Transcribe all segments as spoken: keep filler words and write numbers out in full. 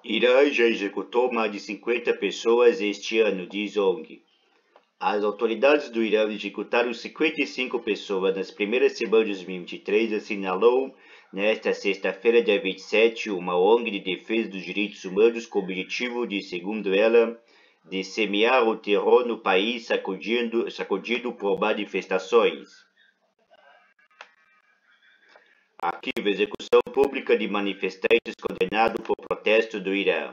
Irã já executou mais de cinquenta pessoas este ano, diz O N G. As autoridades do Irã executaram cinquenta e cinco pessoas nas primeiras semanas de dois mil e vinte e três, assinalou nesta sexta-feira, dia vinte e sete, uma O N G de defesa dos direitos humanos com o objetivo de, segundo ela, de semear o terror no país sacudindo, sacudido por manifestações. Arquivo: execução pública de manifestantes condenado por protesto do Irã.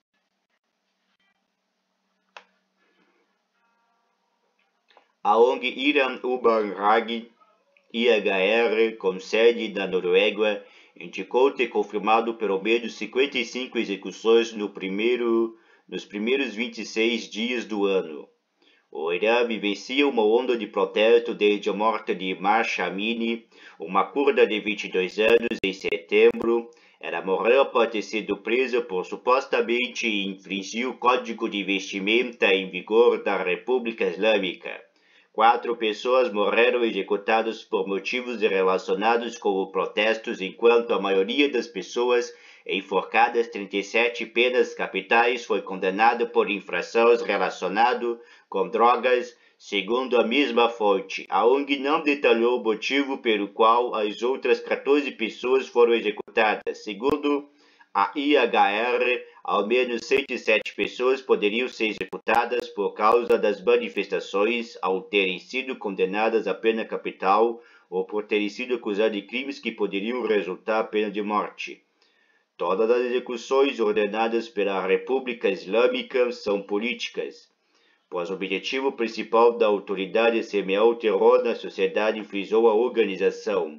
A O N G Iran Human Rights I H R, com sede na Noruega, indicou ter confirmado pelo menos cinquenta e cinco execuções no primeiro, nos primeiros vinte e seis dias do ano. O Irã vivencia uma onda de protesto desde a morte de Mahsa Amini, uma curda de vinte e dois anos, em setembro. Ela morreu após ter sido presa por supostamente infringir o Código de Vestimenta em vigor da República Islâmica. Quatro pessoas morreram executadas por motivos relacionados com os protestos, enquanto a maioria das pessoas enforcadas, trinta e sete penas capitais, foi condenada por infrações relacionadas com drogas, segundo a mesma fonte. A O N G não detalhou o motivo pelo qual as outras quatorze pessoas foram executadas. Segundo a I H R, ao menos cento e sete pessoas poderiam ser executadas por causa das manifestações, ao terem sido condenadas à pena capital ou por terem sido acusadas de crimes que poderiam resultar pena de morte. Todas as execuções ordenadas pela República Islâmica são políticas, pois o objetivo principal da autoridade é semear o terror na sociedade, frisou a organização.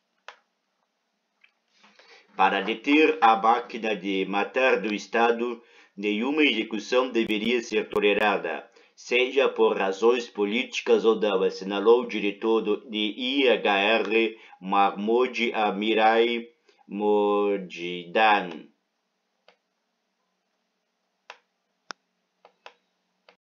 Para deter a máquina de matar do Estado, nenhuma execução deveria ser tolerada, seja por razões políticas ou não, assinalou o diretor de I H R, Mahmoud Amirai Mojidan.